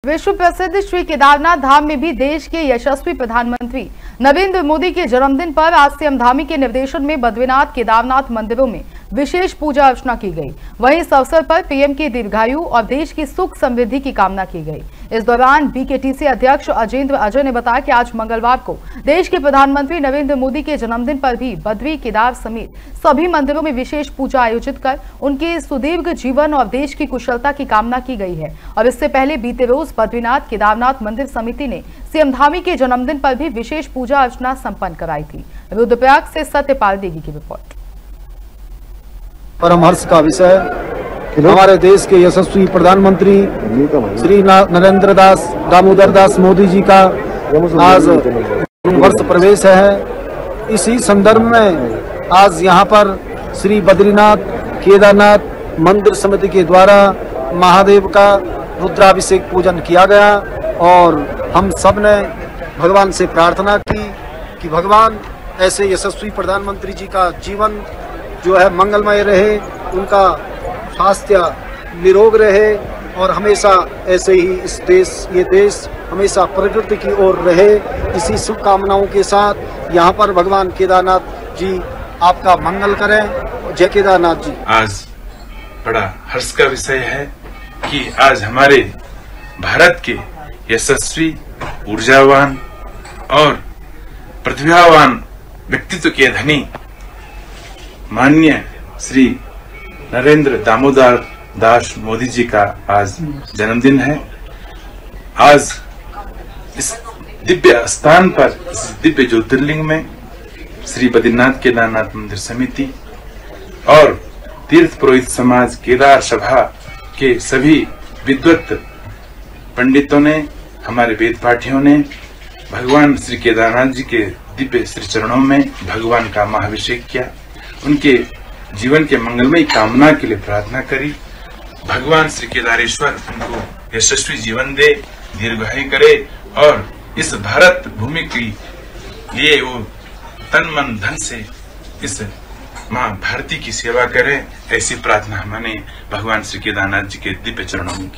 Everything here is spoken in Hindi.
विश्व प्रसिद्ध श्री केदारनाथ धाम में भी देश के यशस्वी प्रधानमंत्री नरेंद्र मोदी के जन्मदिन पर आज सीएम धामी के निर्देशन में बद्रीनाथ केदारनाथ मंदिरों में विशेष पूजा अर्चना की गई। वहीं इस अवसर पर पीएम की दीर्घायु और देश की सुख समृद्धि की कामना की गई। इस दौरान बीकेटीसी अध्यक्ष अजेंद्र अजय ने बताया कि आज मंगलवार को देश के प्रधानमंत्री नरेंद्र मोदी के जन्मदिन पर भी बद्री केदार समेत सभी मंदिरों में विशेष पूजा आयोजित कर उनके सुदीर्घ जीवन और देश की कुशलता की कामना की गई है। और इससे पहले बीते रोज बद्रीनाथ केदारनाथ मंदिर समिति ने सीएम धामी के जन्मदिन पर भी विशेष पूजा अर्चना संपन्न कराई थी। रुद्रप्रयाग से सत्यपाल देगी की रिपोर्ट। परम हर्ष का विषय हमारे देश के यशस्वी प्रधानमंत्री श्री नरेंद्र दामोदर दास मोदी जी का आज वर्ष प्रवेश है। इसी संदर्भ में आज यहाँ पर श्री बद्रीनाथ केदारनाथ मंदिर समिति के द्वारा महादेव का रुद्राभिषेक पूजन किया गया और हम सब ने भगवान से प्रार्थना की कि भगवान ऐसे यशस्वी प्रधानमंत्री जी का जीवन जो है मंगलमय रहे, उनका स्वास्थ्य निरोग रहे और हमेशा ऐसे ही ये देश हमेशा प्रगति की ओर रहे। इसी शुभकामनाओं के साथ यहाँ पर भगवान केदारनाथ जी आपका मंगल करें। जय केदारनाथ जी। आज बड़ा हर्ष का विषय है कि आज हमारे भारत के यशस्वी, ऊर्जावान और प्रतिभावान व्यक्तित्व के धनी माननीय श्री नरेंद्र दामोदर दास मोदी जी का आज जन्मदिन है। आज इस दिव्य स्थान पर, इस दिव्य ज्योतिर्लिंग में श्री बद्रीनाथ केदारनाथ मंदिर समिति और तीर्थ पुरोहित समाज केदार सभा के सभी विद्वत पंडितों ने, हमारे वेद पाठियों ने भगवान श्री केदारनाथ जी के दिव्य श्री चरणों में भगवान का महाभिषेक किया। उनके जीवन के मंगलमय कामना के लिए प्रार्थना करी। भगवान श्री केदारेश्वर उनको यशस्वी जीवन दे, दीर्घायु करे और इस भारत भूमि के लिए वो तन मन धन से इस माँ भारती की सेवा करे। ऐसी प्रार्थना हमने भगवान श्री केदारनाथ जी के दिव्य चरणों में की।